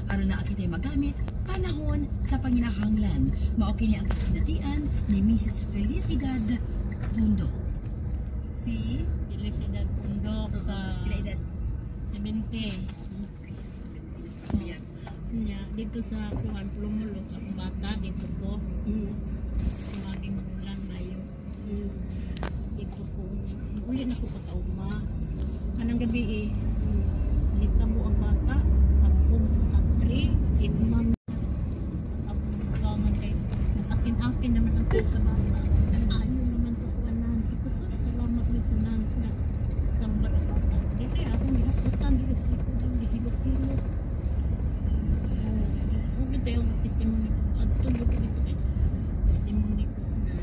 aron na akitay magamit panahon sa panginahanglan. Mao kini ang kasinatian ni Mrs. Felicidad Pundo. Si Felicidad Pundo sa pila edad? 70. Nya dito sa Kuan Plumulo ang bata dito po. Maging bulan Mayo. Dito po niya. Uli na ko pagkauma. Kanang gabi hitabo ang bata. Ako sa 3, 8 months. Ako nagkaman kay akin naman ang sa bata. Ayaw naman sa kuanan. Ito sa salamat ni Sunan na gambar ang bata. Dito ako nihaputan dito ko din gihilot-hilot. Ito yung testimony ko. At tulog ko dito kayo. Testimony ko.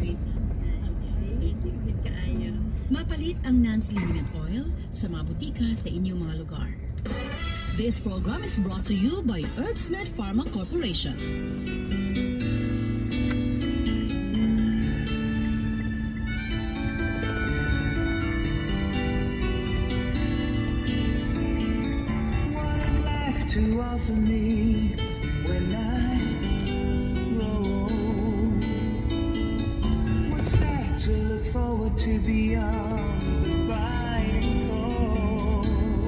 Mapalit ang Nance Liniment Oil sa mga butika sa inyong mga lugar. This program is brought to you by Herbsmed Pharma Corporation. What is life to offer me when I grow old? What's there to look forward to beyond the biting cold?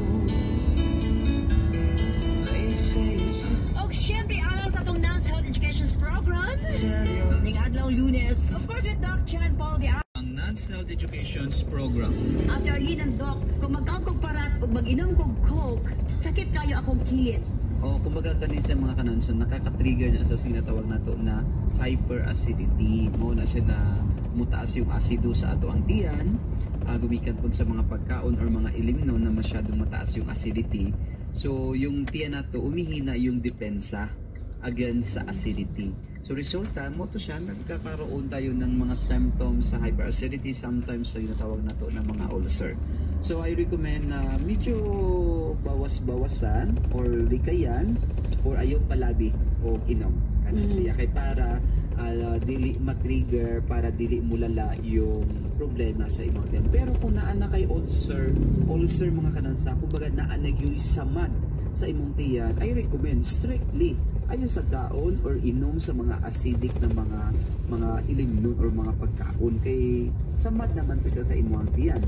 They say it's O syempre, alang sa itong Nance Health Education Program, ning adlaw Lunes, of course with Doc John Paul the Ang Nance Health Education's program. After Arlene and Doc, kung magkakog parat o mag-inom kog Coke, sakit kayo akong kilit. O kumbaga kanin sa mga kananson, nakaka-trigger na sa sinatawag nato na hyperacidity. Mo na siya na mutaas yung asido sa ato ang tiyan, gumikan po sa mga pagkaon or mga ilimno na masyadong mataas yung acidity. So yung tiyan nato umihina yung depensa against sa acidity. So resulta mo to siya, nagkakaroon tayo ng mga symptoms sa hyperacidity, sometimes sa tinatawag nato na mga ulcer. So I recommend na medyo bawas-bawasan or likayan or ayaw palabi o inom kana siya kay para dili matrigger, para dili mulala yung problema sa imong tiyan. Pero kung naa na kay ulcer mga kanansa, kumbaga naa na yung samad sa imong tiyan, I recommend strictly ayaw sa kaon or inom sa mga acidic na mga ilimnon or mga pagkaon kay samad naman to siya sa imong tiyan.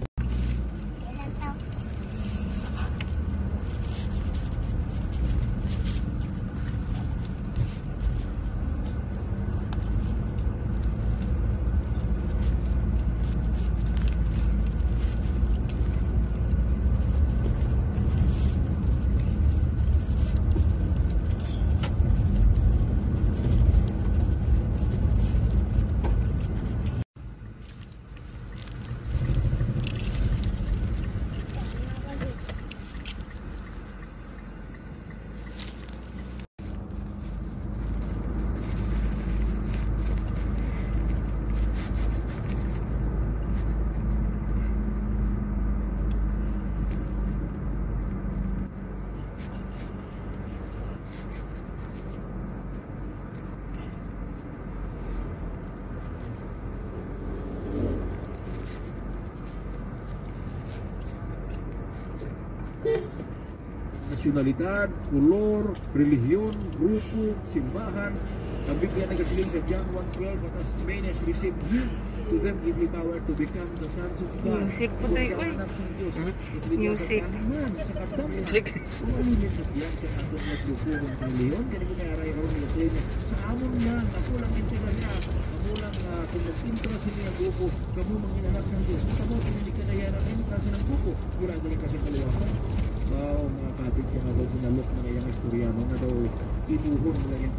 Nasyonalidad, kulor, relihiyon, grupo, simbahan, nabigyan ng kasiling sa John 1:12, at as many as receive him, to them give me power to become the sons of God. Music po tayo, uy. Music. Music. Kung ano yung yan sa atong naglupo ng relihiyon, kaya ko nayaray ako nila sa inyo. Sa amon lang, ako lang din sila niya. Ako lang kung nag-interest sa mga grupo, kamu manginalak sa Diyos. Sa mo, hindi ka nayaran kayo kasi ng grupo. Wala galing kasi kaliwasan. Wow, mga kapit ka na daw sinalok na kayang istoryano na daw inuhon mo lang yung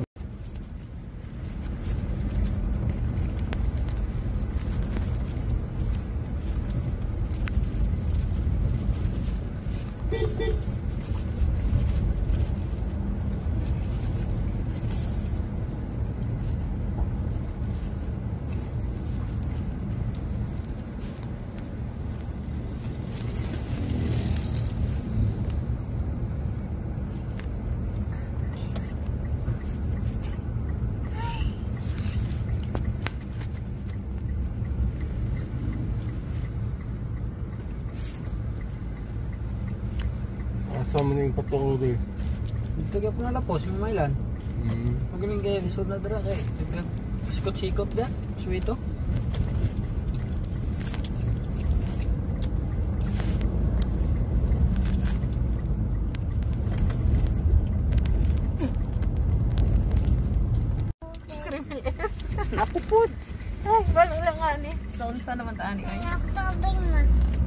Asa man yung patong order. Ito kaya po nalapos, yung mailan. Magaling kaya lisod na dara kay sikot-sikot da, suwito. Napupod. Ay, balo lang nga ni. Sa naman taan ni. Ay. Nakatobing man.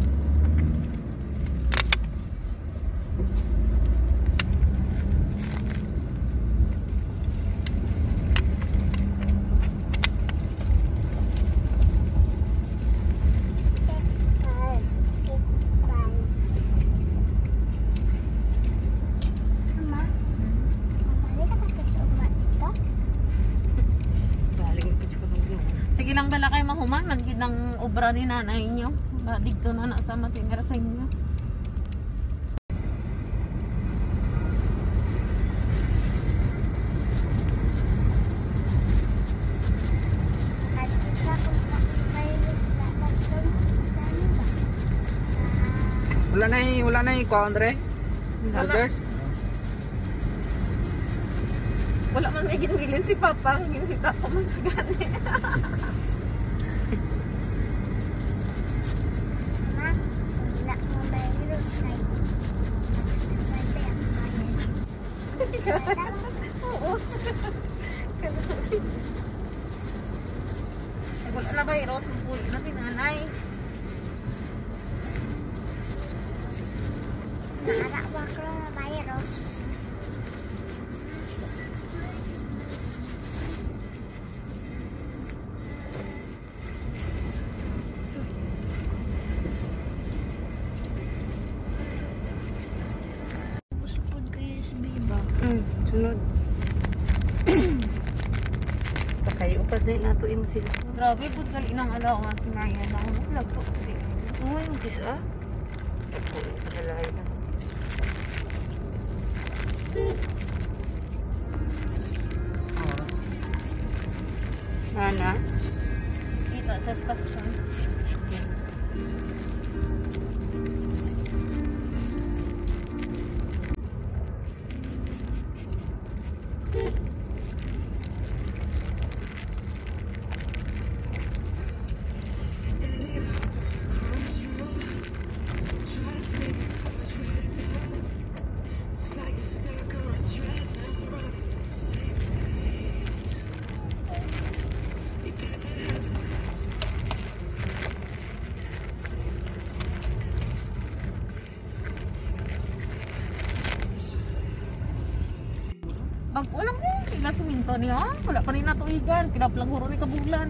Sige lang bala kayo mahuman, magiging ng obra ni nanay nyo. Digto na sa matingar sa inyo. Wala na yung kwa, Andre? Holders? Wala man may ginugilin si Papa, hingin si Tapo man sa gani. Oo. Wala na ba yung puli na si nanay? Nakakawak ko na virus. Usapod kayo sa biba. Sunod. Pakayo pa din nato imo sila. Grabe pud gali nang alaw nga si Maya na lagto kasi. Uy, yung kisa. Kalay na. Nana. Dito sa station. Bago lang mo, ila suminto niya. Wala pa rin natuigan, pinaplaguro ni kabulan.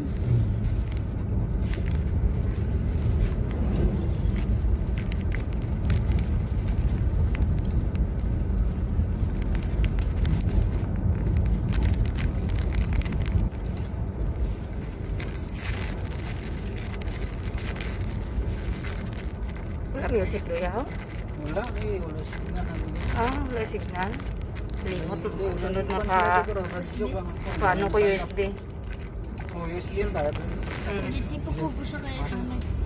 Wala music do yaw? Wala signal. Wala signal. Limot, sunod maka paano ko USB? USB yun tayo. Hindi ko po sa kaya sa